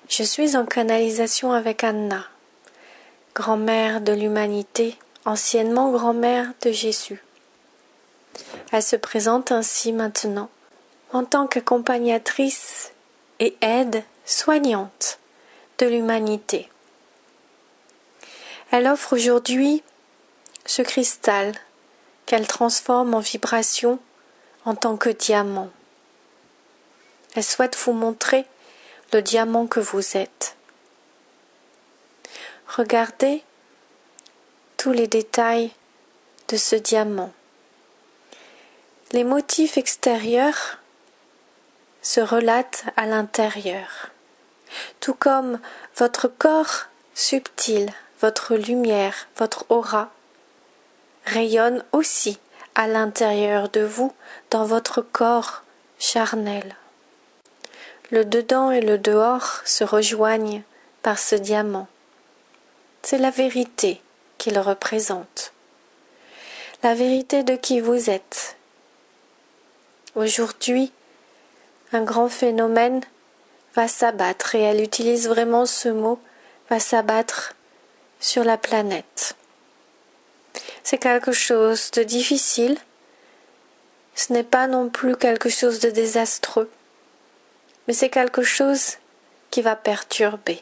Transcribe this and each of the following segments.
Je suis en canalisation avec Anna, grand-mère de l'humanité, anciennement grand-mère de Jésus. Elle se présente ainsi maintenant, en tant qu'accompagnatrice et aide soignante de l'humanité. Elle offre aujourd'hui ce cristal qu'elle transforme en vibration en tant que diamant. Elle souhaite vous montrer le diamant que vous êtes. Regardez tous les détails de ce diamant. Les motifs extérieurs se relatent à l'intérieur, tout comme votre corps subtil, votre lumière, votre aura rayonne aussi à l'intérieur de vous, dans votre corps charnel. Le dedans et le dehors se rejoignent par ce diamant. C'est la vérité qu'il représente. La vérité de qui vous êtes. Aujourd'hui, un grand phénomène va s'abattre, et elle utilise vraiment ce mot, va s'abattre sur la planète. C'est quelque chose de difficile, ce n'est pas non plus quelque chose de désastreux, mais c'est quelque chose qui va perturber.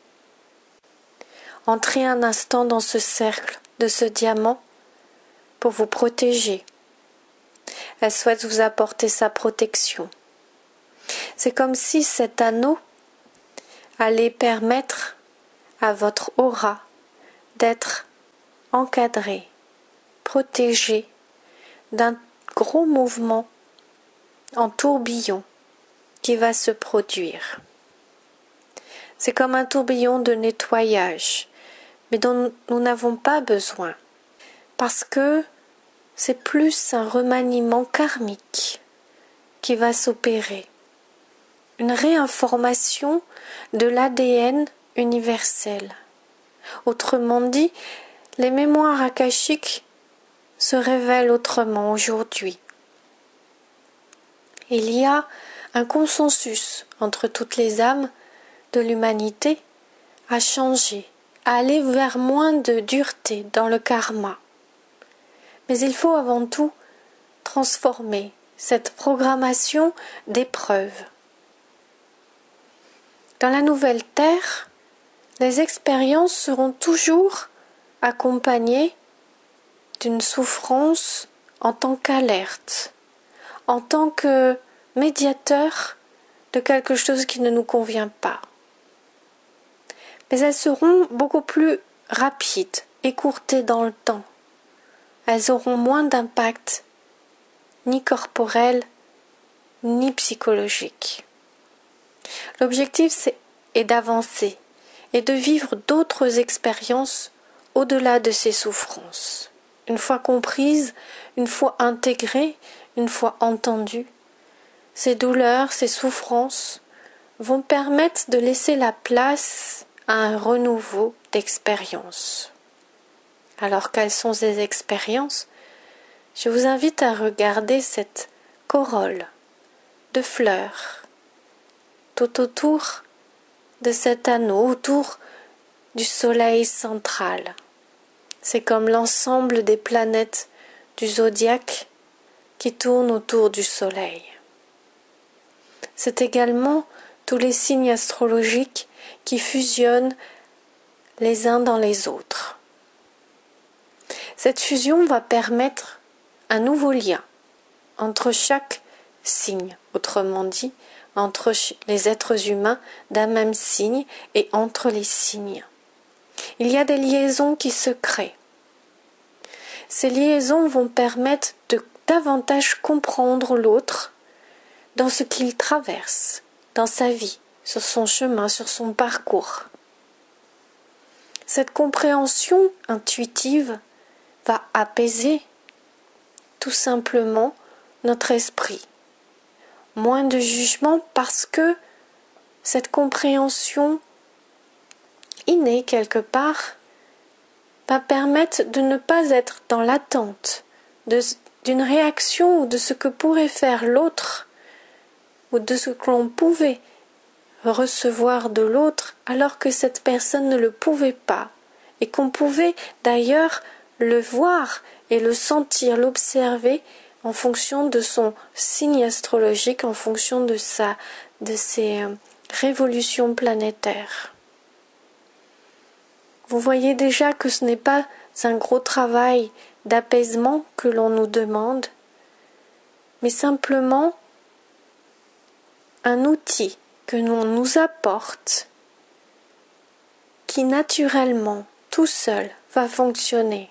Entrez un instant dans ce cercle de ce diamant pour vous protéger. Elle souhaite vous apporter sa protection. C'est comme si cet anneau allait permettre à votre aura d'être encadré, protégé d'un gros mouvement en tourbillon qui va se produire. C'est comme un tourbillon de nettoyage, mais dont nous n'avons pas besoin, parce que c'est plus un remaniement karmique qui va s'opérer, une réinformation de l'ADN universel. Autrement dit, les mémoires akashiques se révèlent autrement aujourd'hui. Il y a un consensus entre toutes les âmes de l'humanité à changer, à aller vers moins de dureté dans le karma. Mais il faut avant tout transformer cette programmation d'épreuves. Dans la nouvelle terre, les expériences seront toujours accompagnées d'une souffrance en tant qu'alerte, en tant que médiateur de quelque chose qui ne nous convient pas. Mais elles seront beaucoup plus rapides, écourtées dans le temps. Elles auront moins d'impact, ni corporel, ni psychologique. L'objectif est d'avancer et de vivre d'autres expériences au-delà de ces souffrances. Une fois comprises, une fois intégrées, une fois entendues, ces douleurs, ces souffrances vont permettre de laisser la place à un renouveau d'expériences. Alors, quelles sont ces expériences? Je vous invite à regarder cette corolle de fleurs tout autour de cet anneau, autour du soleil central. C'est comme l'ensemble des planètes du zodiaque qui tournent autour du soleil. C'est également tous les signes astrologiques qui fusionnent les uns dans les autres. Cette fusion va permettre un nouveau lien entre chaque signe, autrement dit, entre les êtres humains d'un même signe et entre les signes. Il y a des liaisons qui se créent. Ces liaisons vont permettre de davantage comprendre l'autre dans ce qu'il traverse, dans sa vie, sur son chemin, sur son parcours. Cette compréhension intuitive va apaiser tout simplement notre esprit. Moins de jugement parce que cette compréhension innée quelque part va permettre de ne pas être dans l'attente d'une réaction ou de ce que pourrait faire l'autre ou de ce que l'on pouvait recevoir de l'autre alors que cette personne ne le pouvait pas, et qu'on pouvait d'ailleurs le voir et le sentir, l'observer en fonction de son signe astrologique, en fonction de ses révolutions planétaires. Vous voyez déjà que ce n'est pas un gros travail d'apaisement que l'on nous demande, mais simplement un outil que l'on nous apporte qui naturellement, tout seul, va fonctionner.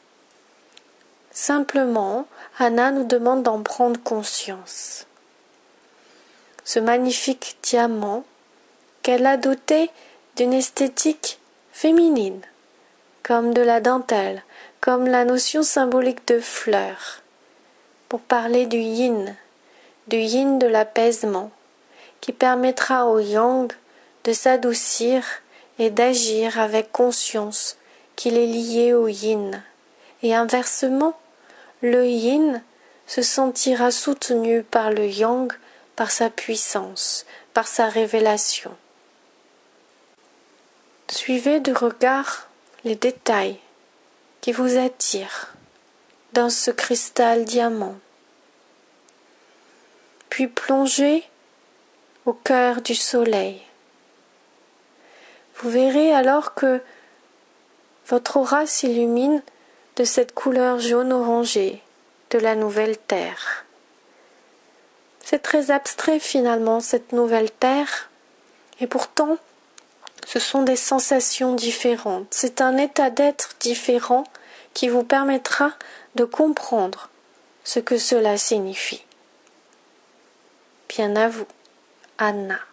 Simplement, Anna nous demande d'en prendre conscience. Ce magnifique diamant qu'elle a doté d'une esthétique féminine, comme de la dentelle, comme la notion symbolique de fleurs, pour parler du yin de l'apaisement, qui permettra au yang de s'adoucir et d'agir avec conscience qu'il est lié au yin. Et inversement, le yin se sentira soutenu par le yang, par sa puissance, par sa révélation. Suivez de regard les détails qui vous attirent dans ce cristal diamant, puis plongez au cœur du soleil. Vous verrez alors que votre aura s'illumine de cette couleur jaune-orangé de la nouvelle terre. C'est très abstrait finalement cette nouvelle terre, et pourtant ce sont des sensations différentes. C'est un état d'être différent qui vous permettra de comprendre ce que cela signifie. Bien à vous, Anna.